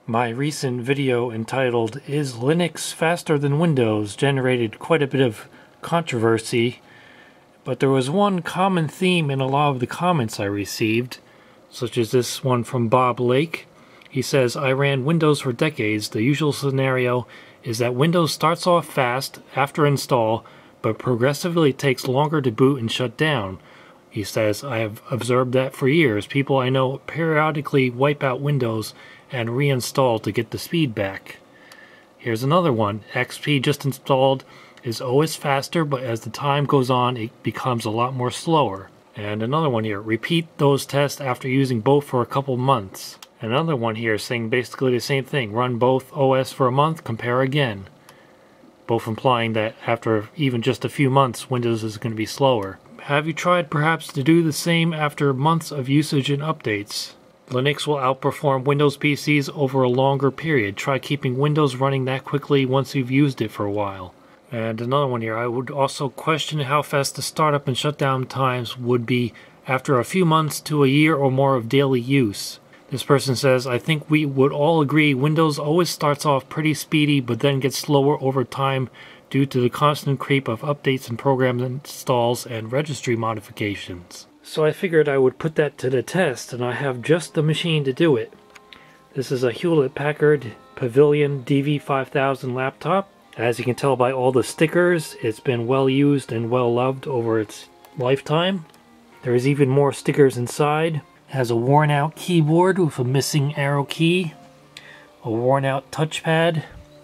My recent video entitled "Is Linux Faster Than Windows?" generated quite a bit of controversy, but there was one common theme in a lot of the comments I received, such as this one from Bob Lake. He says, "I ran Windows for decades. The usual scenario is that Windows starts off fast after install, but progressively takes longer to boot and shut down." He says, "I have observed that for years. People I know periodically wipe out Windows and reinstall to get the speed back." Here's another one. XP just installed is always faster, but as the time goes on, it becomes a lot more slower. And another one here. Repeat those tests after using both for a couple months. Another one here saying basically the same thing. Run both OS for a month, compare again. Both implying that after even just a few months, Windows is going to be slower. Have you tried perhaps to do the same after months of usage and updates? Linux will outperform Windows PCs over a longer period. Try keeping Windows running that quickly once you've used it for a while. And another one here. I would also question how fast the startup and shutdown times would be after a few months to a year or more of daily use. This person says, "I think we would all agree Windows always starts off pretty speedy but then gets slower over time due to the constant creep of updates and program installs and registry modifications." So I figured I would put that to the test, and I have just the machine to do it. This is a Hewlett-Packard Pavilion DV5000 laptop. As you can tell by all the stickers, it's been well used and well loved over its lifetime. There is even more stickers inside. It has a worn out keyboard with a missing arrow key, a worn out touchpad,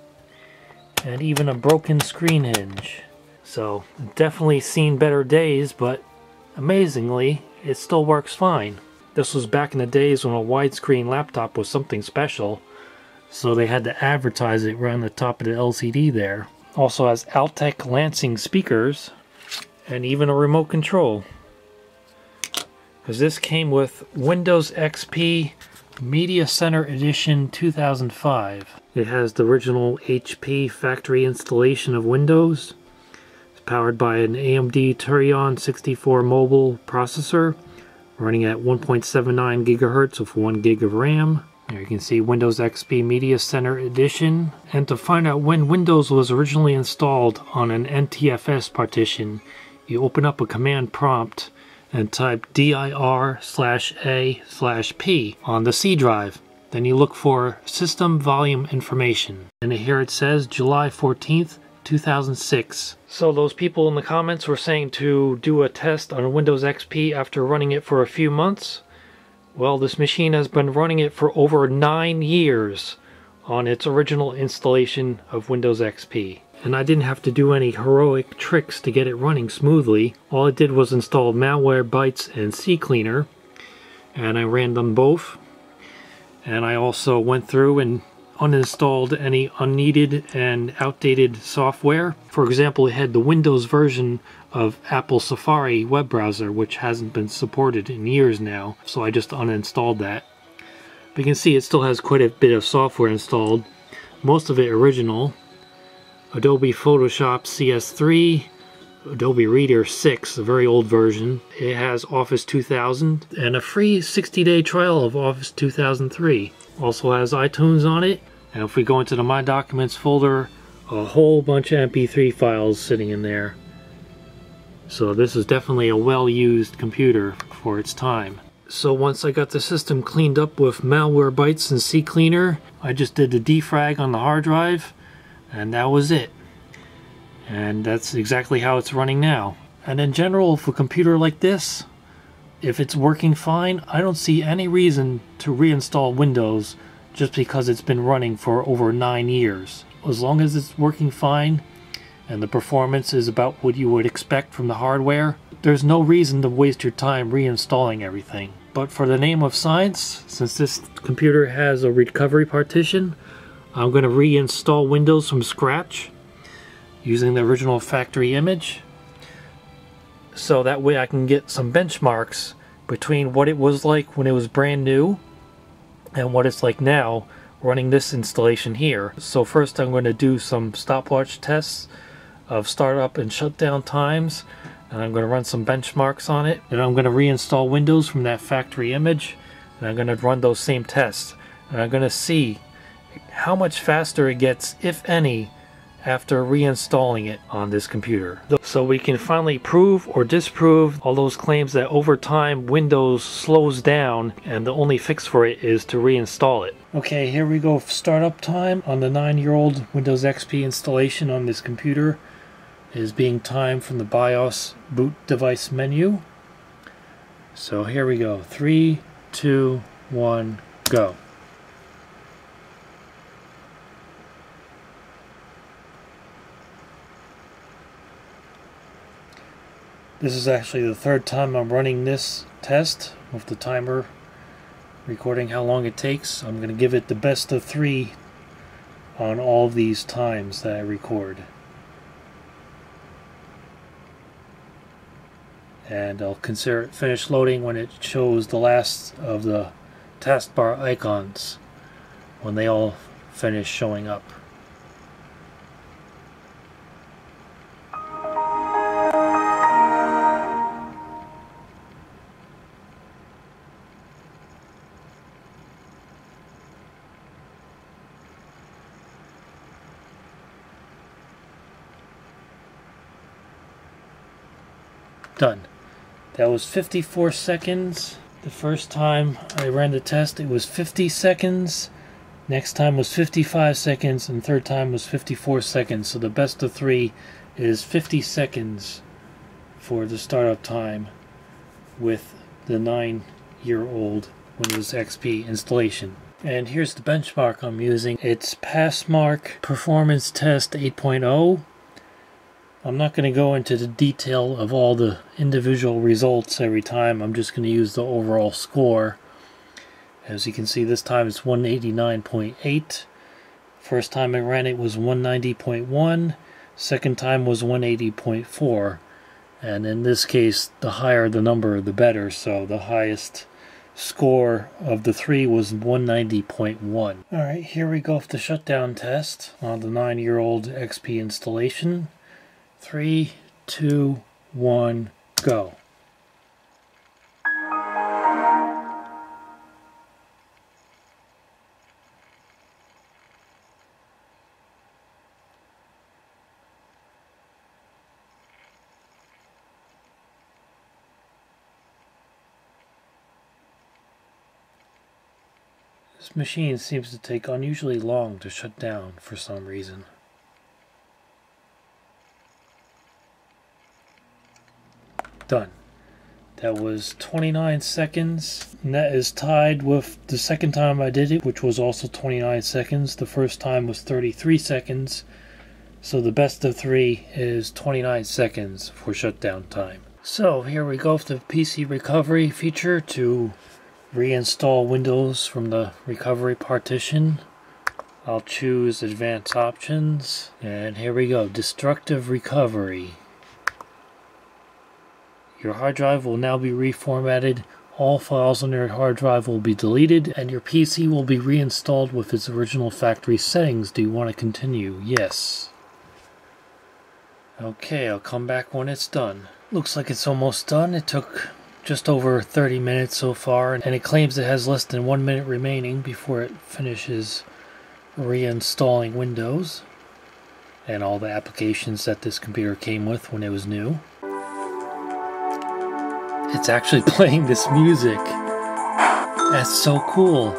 and even a broken screen hinge. So definitely seen better days, but amazingly, it still works fine. This was back in the days when a widescreen laptop was something special, so they had to advertise it right on the top of the LCD there. Also has Altec Lansing speakers, and even a remote control. Because this came with Windows XP Media Center Edition 2005. It has the original HP factory installation of Windows. Powered by an AMD Turion 64 mobile processor running at 1.79 GHz with 1 GB of RAM. There you can see Windows XP Media Center Edition. And to find out when Windows was originally installed on an NTFS partition, you open up a command prompt and type dir/a/p on the C drive. Then you look for system volume information. And here it says July 14th, 2006. So those people in the comments were saying to do a test on Windows XP after running it for a few months. Well, this machine has been running it for over 9 years on its original installation of Windows XP. And I didn't have to do any heroic tricks to get it running smoothly. All I did was install Malwarebytes and CCleaner, and I ran them both. And I also went through and uninstalled any unneeded and outdated software. For example, it had the Windows version of Apple Safari web browser, which hasn't been supported in years now, so I just uninstalled that. But you can see it still has quite a bit of software installed, most of it original. Adobe Photoshop CS3, Adobe Reader 6, a very old version. It has Office 2000 and a free 60-day trial of Office 2003. Also has iTunes on it. And if we go into the My Documents folder, a whole bunch of MP3 files sitting in there. So this is definitely a well-used computer for its time. So once I got the system cleaned up with Malwarebytes and CCleaner, I just did the defrag on the hard drive, and that was it. And that's exactly how it's running now. And in general, for a computer like this, if it's working fine, I don't see any reason to reinstall Windows just because it's been running for over 9 years. As long as it's working fine and the performance is about what you would expect from the hardware, there's no reason to waste your time reinstalling everything. But for the name of science, since this computer has a recovery partition, I'm going to reinstall Windows from scratch using the original factory image, so that way I can get some benchmarks between what it was like when it was brand new and what it's like now running this installation here. So first I'm going to do some stopwatch tests of startup and shutdown times, and I'm going to run some benchmarks on it. Then I'm going to reinstall Windows from that factory image, and I'm going to run those same tests, and I'm going to see how much faster it gets, if any, after reinstalling it on this computer. So we can finally prove or disprove all those claims that over time Windows slows down and the only fix for it is to reinstall it. Okay, here we go. Startup time on the 9-year-old Windows XP installation on this computer is being timed from the BIOS boot device menu. So here we go. 3, 2, 1, go. This is actually the third time I'm running this test with the timer recording how long it takes. I'm going to give it the best of 3 on all of these times that I record. And I'll consider it finished loading when it shows the last of the taskbar icons, when they all finish showing up. Done. That was 54 seconds. The first time I ran the test it was 50 seconds. Next time was 55 seconds and third time was 54 seconds. So the best of 3 is 50 seconds for the startup time with the 9-year-old Windows XP installation. And here's the benchmark I'm using. It's Passmark Performance Test 8.0. I'm not going to go into the detail of all the individual results every time. I'm just going to use the overall score. As you can see, this time it's 189.8. First time I ran it was 190.1. Second time was 180.4. And in this case, the higher the number, the better. So the highest score of the 3 was 190.1. Alright, here we go for the shutdown test on the 9-year-old XP installation. 3, 2, 1, go. This machine seems to take unusually long to shut down for some reason. Done. That was 29 seconds, and that is tied with the second time I did it, which was also 29 seconds. The first time was 33 seconds, so the best of 3 is 29 seconds for shutdown time. So here we go with the PC recovery feature to reinstall Windows from the recovery partition. I'll choose advanced options, and here we go, destructive recovery. Your hard drive will now be reformatted, all files on your hard drive will be deleted, and your PC will be reinstalled with its original factory settings. Do you want to continue? Yes. Okay, I'll come back when it's done. Looks like it's almost done. It took just over 30 minutes so far, and it claims it has less than 1 minute remaining before it finishes reinstalling Windows and all the applications that this computer came with when it was new. It's actually playing this music. That's so cool.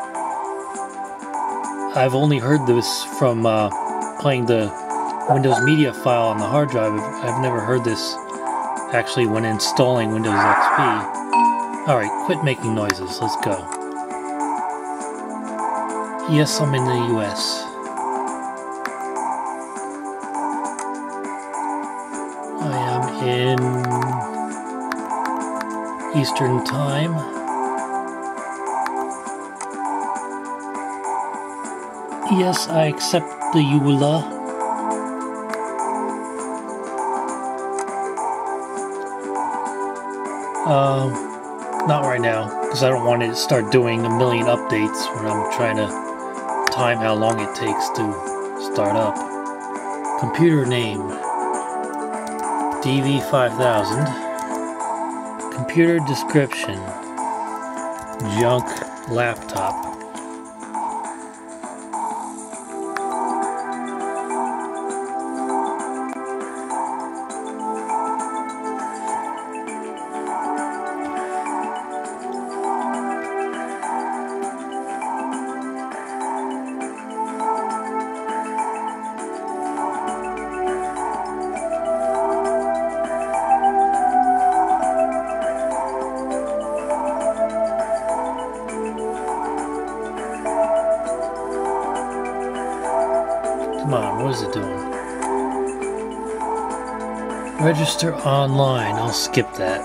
I've only heard this from playing the Windows Media file on the hard drive. I've never heard this actually when installing Windows XP. Alright, quit making noises. Let's go. Yes, I'm in the US. I am in Eastern Time. Yes, I accept the EULA. Not right now, because I don't want to start doing a million updates when I'm trying to time how long it takes to start up. Computer name DV5000. Computer description, junk laptop. Come on, what is it doing? Register online. I'll skip that.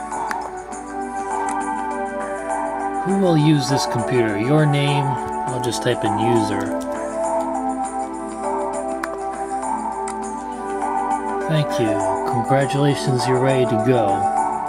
Who will use this computer? Your name? I'll just type in user. Thank you. Congratulations, you're ready to go.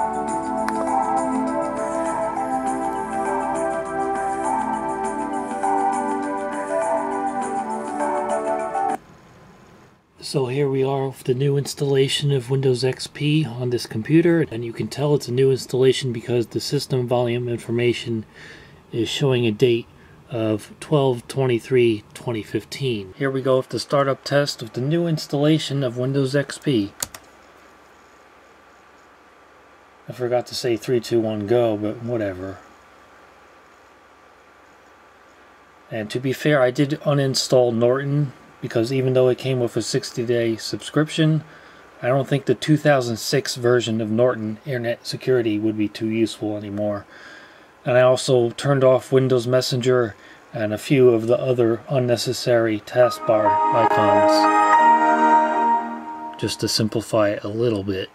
So here we are with the new installation of Windows XP on this computer, and you can tell it's a new installation because the system volume information is showing a date of 12/23/2015. Here we go with the startup test of the new installation of Windows XP. I forgot to say 3, 2, 1, go, but whatever. And to be fair, I did uninstall Norton, because even though it came with a 60-day subscription, I don't think the 2006 version of Norton Internet Security would be too useful anymore. And I also turned off Windows Messenger and a few of the other unnecessary taskbar icons, just to simplify it a little bit.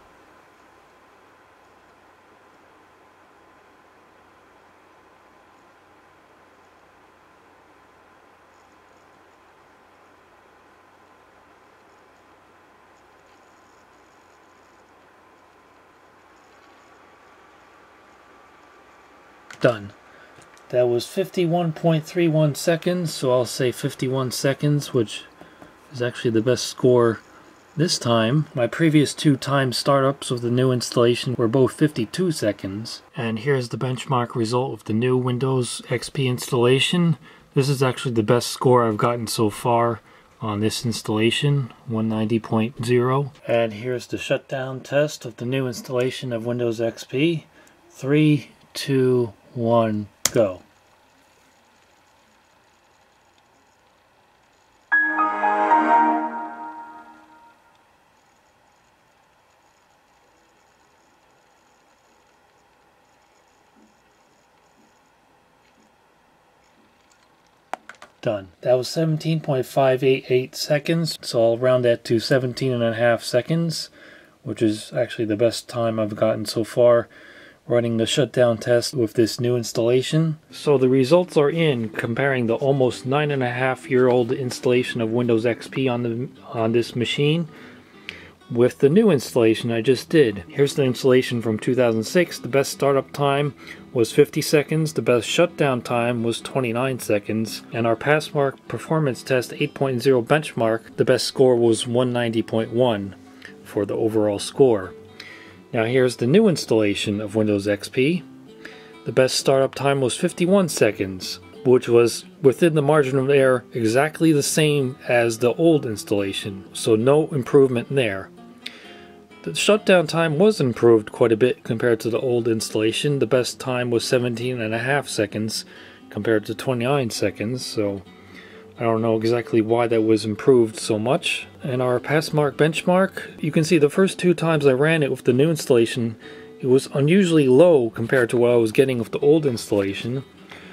Done. That was 51.31 seconds, so I'll say 51 seconds, which is actually the best score this time. My previous 2 time startups of the new installation were both 52 seconds. And here's the benchmark result of the new Windows XP installation. This is actually the best score I've gotten so far on this installation, 190.0. And here's the shutdown test of the new installation of Windows XP. 3, 2, 1, go. Done. That was 17.588 seconds, so I'll round that to 17.5 seconds, which is actually the best time I've gotten so far running the shutdown test with this new installation. So the results are in, comparing the almost 9.5-year-old installation of Windows XP on this machine with the new installation I just did. Here's the installation from 2006. The best startup time was 50 seconds, the best shutdown time was 29 seconds, and our Passmark Performance Test 8.0 benchmark, the best score was 190.1 for the overall score. Now here's the new installation of Windows XP. The best startup time was 51 seconds, which was within the margin of error exactly the same as the old installation, so no improvement there. The shutdown time was improved quite a bit compared to the old installation. The best time was 17.5 seconds compared to 29 seconds, so I don't know exactly why that was improved so much. And our Passmark benchmark, you can see the first 2 times I ran it with the new installation, it was unusually low compared to what I was getting with the old installation.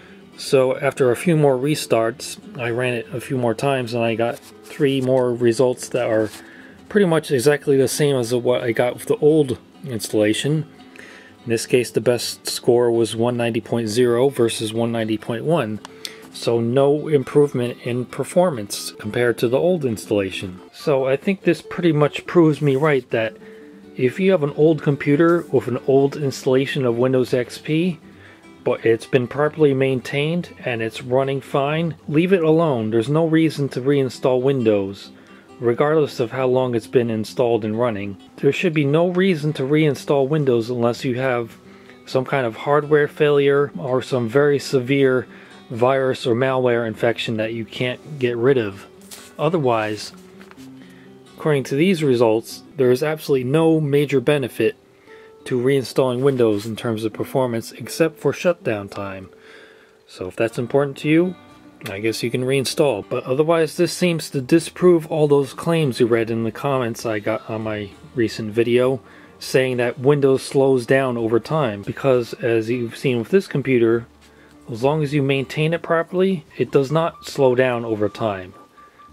So after a few more restarts, I ran it a few more times and I got 3 more results that are pretty much exactly the same as what I got with the old installation. In this case, the best score was 190.0 versus 190.1. So no improvement in performance compared to the old installation. So I think this pretty much proves me right that if you have an old computer with an old installation of Windows XP, but it's been properly maintained and it's running fine, leave it alone. There's no reason to reinstall Windows, regardless of how long it's been installed and running. There should be no reason to reinstall Windows unless you have some kind of hardware failure or some very severe virus or malware infection that you can't get rid of. Otherwise, according to these results, there is absolutely no major benefit to reinstalling Windows in terms of performance except for shutdown time. So if that's important to you, I guess you can reinstall. But otherwise, this seems to disprove all those claims you read in the comments I got on my recent video saying that Windows slows down over time, because as you've seen with this computer, as long as you maintain it properly, it does not slow down over time.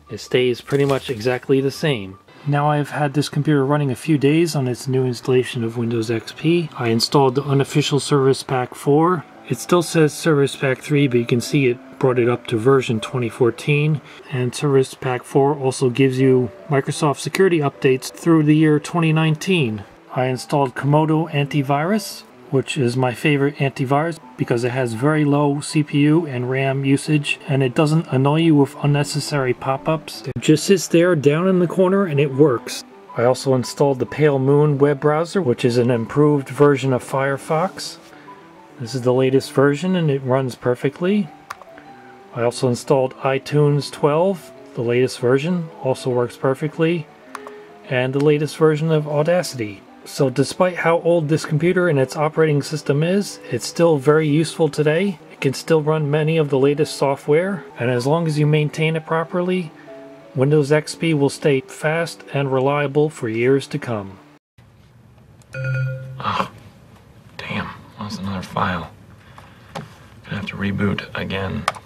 It stays pretty much exactly the same. Now I've had this computer running a few days on its new installation of Windows XP. I installed the unofficial Service Pack 4. It still says Service Pack 3, but you can see it brought it up to version 2014. And Service Pack 4 also gives you Microsoft security updates through the year 2019. I installed Komodo Antivirus, which is my favorite antivirus because it has very low CPU and RAM usage, and it doesn't annoy you with unnecessary pop-ups. It just sits there down in the corner and it works. I also installed the Pale Moon web browser, which is an improved version of Firefox. This is the latest version and it runs perfectly. I also installed iTunes 12, the latest version, also works perfectly, and the latest version of Audacity. So despite how old this computer and its operating system is, it's still very useful today. It can still run many of the latest software, and as long as you maintain it properly, Windows XP will stay fast and reliable for years to come. Oh, damn, lost another file. Gonna have to reboot again.